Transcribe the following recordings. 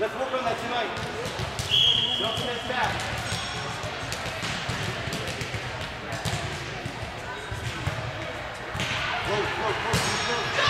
Let's work on that tonight. Don't miss that. Go.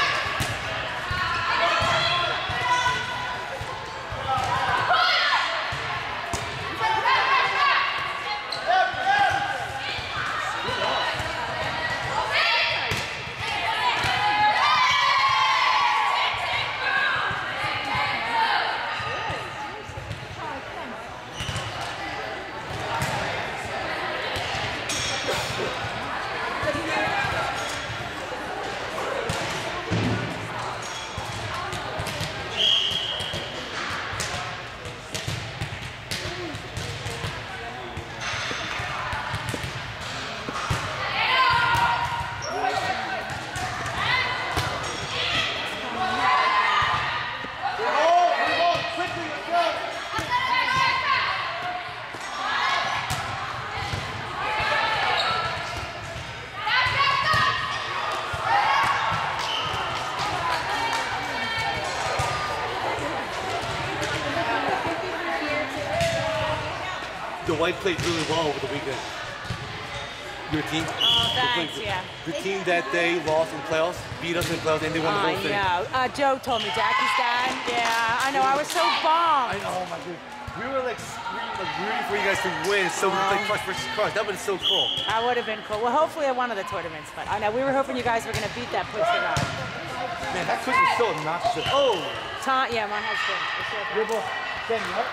The White played really well over the weekend. Your team? Oh, thanks, yeah. The team that they lost in playoffs, beat us in playoffs, and they won the whole thing. Yeah. Joe told me Jackie's dad. Yeah, I know. I was so bummed. I know, my dude. We were like rooting for you guys to win, so we played crush versus crush. That would have been so cool. That would have been cool. Well, hopefully at one of the tournaments, but I know we were hoping you guys were going to beat that push for God. Man, that push was so obnoxious. Oh! Yeah, my husband. Your ball. Stand up.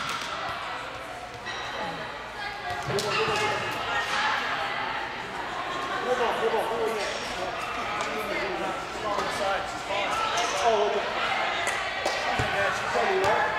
Good ball. Oh, okay. Yeah, she's probably right.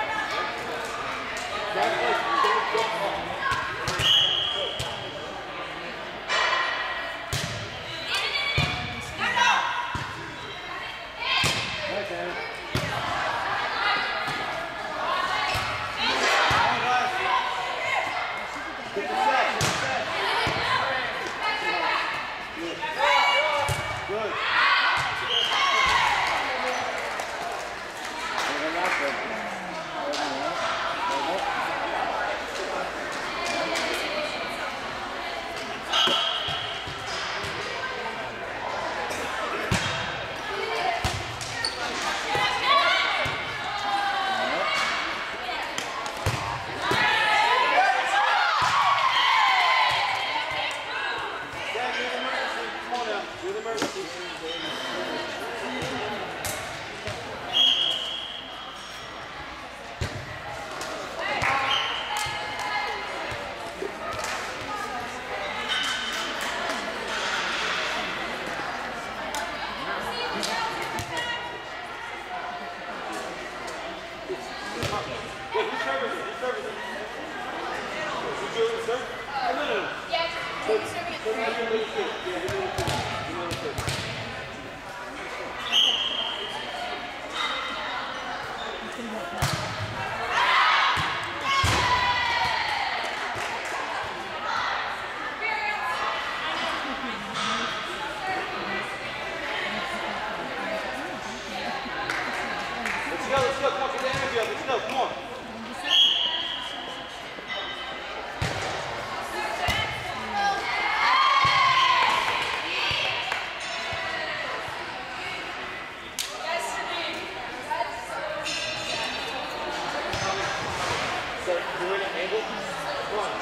Let's go, come on, get the energy up, let's go, come on. So, doing an angle, come on.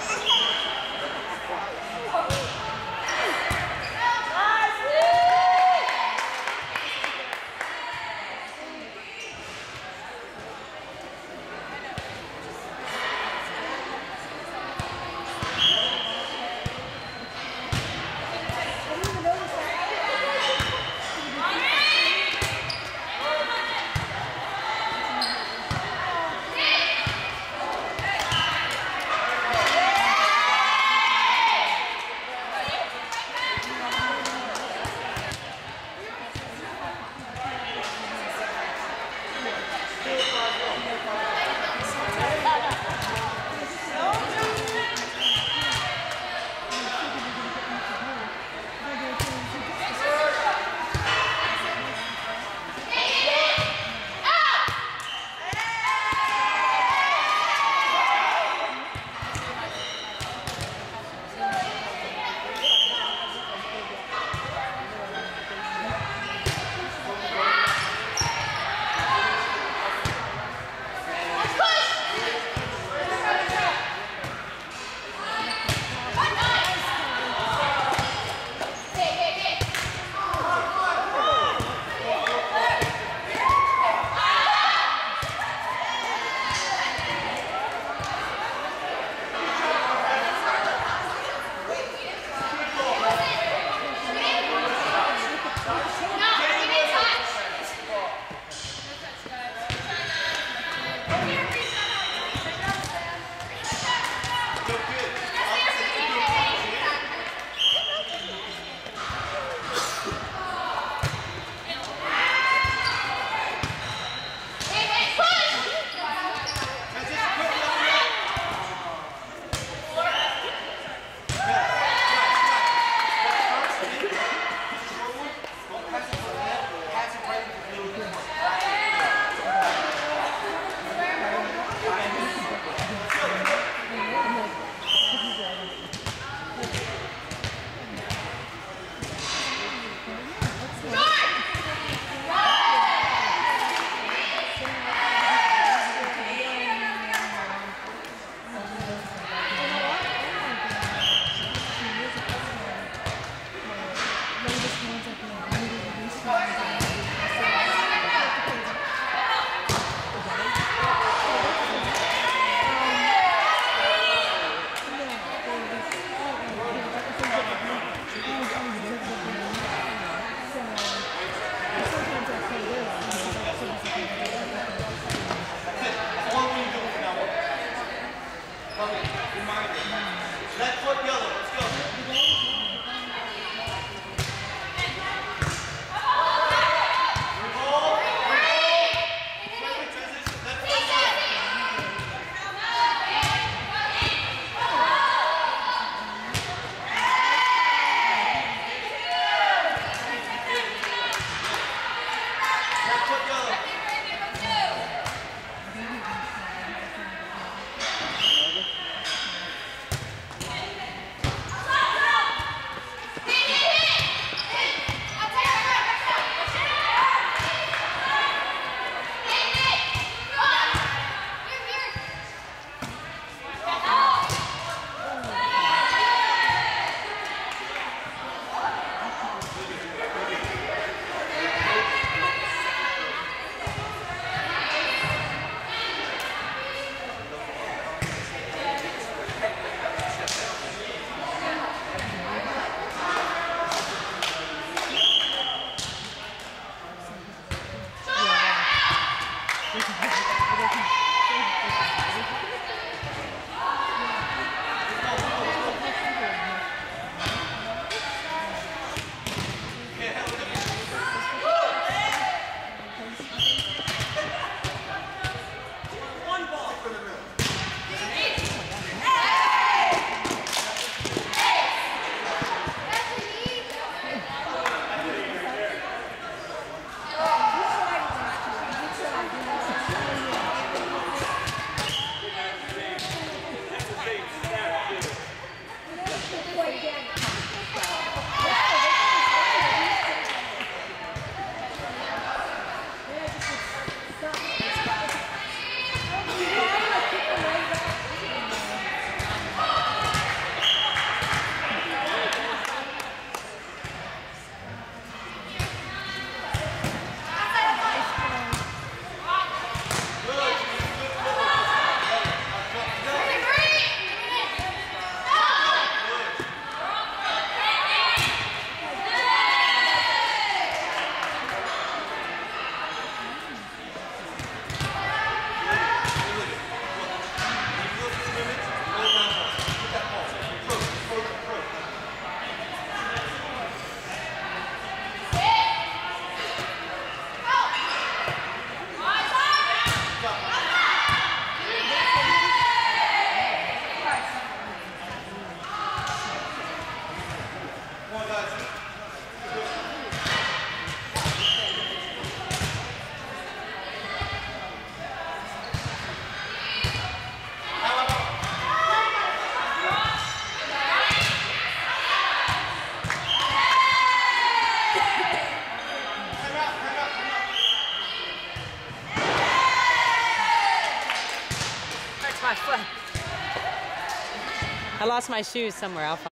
I lost my shoes somewhere. I'll find